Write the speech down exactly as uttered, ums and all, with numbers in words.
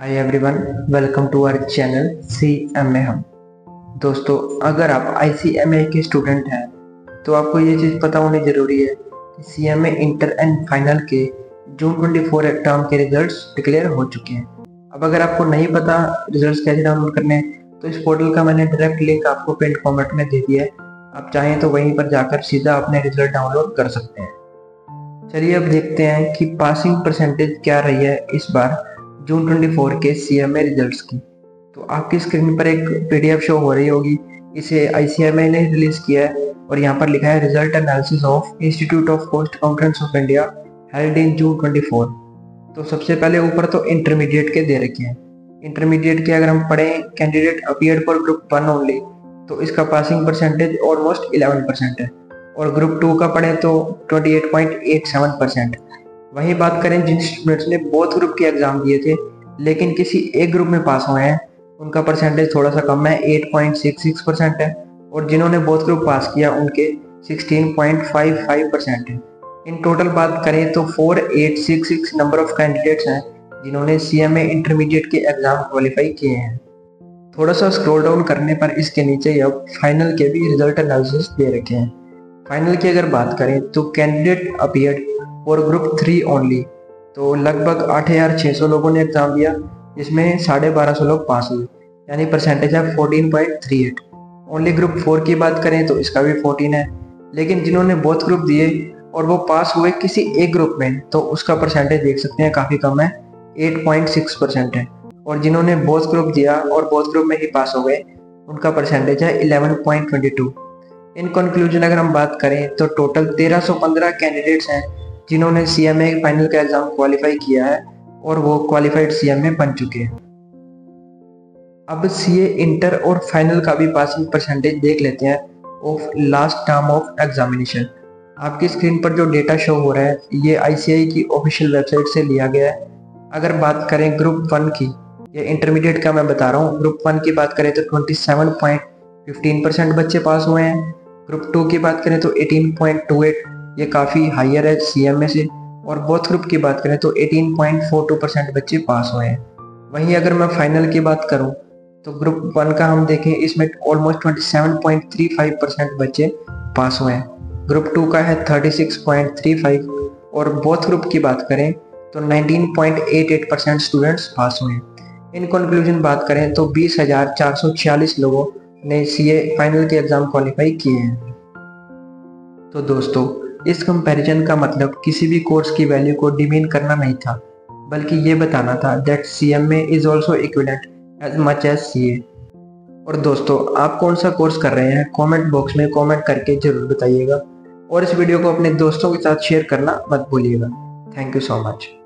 Hi everyone, welcome to our channel C M A हम। दोस्तों, अगर आप आई सी एम ए के स्टूडेंट हैं तो आपको ये चीज़ पता होनी ज़रूरी है कि C M A inter and final के जून चौबीस एग्ज़ाम के रिजल्ट्स डिक्लेयर हो चुके हैं। अब अगर आपको नहीं पता रिजल्ट्स कैसे डाउनलोड करने हैं तो इस पोर्टल का मैंने डायरेक्ट लिंक आपको पिन कमेंट में दे दिया है। आप चाहें तो वहीं पर जाकर सीधा अपने रिजल्ट डाउनलोड कर सकते हैं। चलिए अब देखते हैं कि पासिंग परसेंटेज क्या रही है इस बार जून चौबीस के सी एम ए रिजल्ट्स की। तो आपकी स्क्रीन पर एक पी डी एफ शो हो रही होगी। इसे आई सी एम ए ने रिलीज किया है और यहाँ पर लिखा है result analysis of institute of post accountants of India held in June चौबीस। तो सबसे पहले ऊपर तो इंटरमीडिएट के दे रखे हैं। इंटरमीडिएट के अगर हम पढ़ें candidate appeared for group one only, तो इसका passing percentage almost eleven percent है, और ग्रुप टू का पढ़ें तो twenty eight point eight seven percent. वहीं बात करें जिन स्टूडेंट्स ने बोथ ग्रुप के एग्जाम दिए थे लेकिन किसी एक ग्रुप में पास हुए हैं, उनका परसेंटेज थोड़ा सा कम है, eight point six six percent है, और जिन्होंने बोथ ग्रुप पास किया उनके sixteen point five five percent है। इन टोटल बात करें तो four eight six six number of candidates हैं जिन्होंने सी एम ए इंटरमीडिएट के एग्जाम क्वालिफाई किए हैं। थोड़ा सा स्क्रॉल डाउन करने पर इसके नीचे अब फाइनल के भी रिजल्ट एनालिसिस दे रखे हैं। फाइनल की अगर बात करें तो कैंडिडेट अपीयर्ड और ग्रुप थ्री ओनली, तो लगभग आठ हज़ार छः सौ लोगों ने एग्जाम दिया जिसमें साढ़े बारह सौ लोग पास हुए, यानी परसेंटेज है fourteen point three eight. Only group four की बात करें तो इसका भी फोर्टीन है, लेकिन जिन्होंने बोथ ग्रुप दिए और वो पास हुए किसी एक ग्रुप में तो उसका परसेंटेज देख सकते हैं काफ़ी कम है, एट पॉइंट सिक्स परसेंट है, और जिन्होंने बोथ ग्रुप दिया और बोथ ग्रुप में ही पास हो गए उनका परसेंटेज है eleven point two two. In conclusion अगर हम बात करें तो टोटल तेरह सौ पंद्रह कैंडिडेट्स हैं जिन्होंने सी एम ए फाइनल का एग्जाम क्वालिफाई किया है और वो क्वालिफाइड सी एम ए बन चुके हैं। अब सी ए इंटर और फाइनल का भी पासिंग परसेंटेज देख लेते हैं of last term of examination. आपकी स्क्रीन पर जो डेटा शो हो रहा है ये आई सी आई की ऑफिशियल वेबसाइट से लिया गया है। अगर बात करें ग्रुप वन की, ये इंटरमीडिएट का मैं बता रहा हूँ, ग्रुप वन की बात करें तो twenty seven point fifteen percent बच्चे पास हुए हैं। ग्रुप टू की बात करें तो एटीन पॉइंट टू एट, ये काफ़ी हाइयर है सी एम ए से, और बोथ ग्रुप की बात करें तो eighteen point four two percent बच्चे पास हुए हैं। वहीं अगर मैं फाइनल की बात करूं तो ग्रुप वन का हम देखें इसमें almost twenty seven point three five percent बच्चे पास हुए हैं, ग्रुप टू का है thirty six point three five, और बोथ ग्रुप की बात करें तो nineteen point eight eight percent students pass हुए हैं। इन कंक्लूजन बात करें तो बीस हज़ार चार सौ छियालीस लोगों ने सी ए फाइनल के एग्जाम क्वालिफाई किए हैं। तो दोस्तों, इस कंपैरिजन का मतलब किसी भी कोर्स की वैल्यू को डिमीन करना नहीं था, बल्कि ये बताना था that C M A is also equivalent as much as C A. और दोस्तों, आप कौन सा कोर्स कर रहे हैं कमेंट बॉक्स में कमेंट करके जरूर बताइएगा, और इस वीडियो को अपने दोस्तों के साथ शेयर करना मत भूलिएगा। Thank you so much.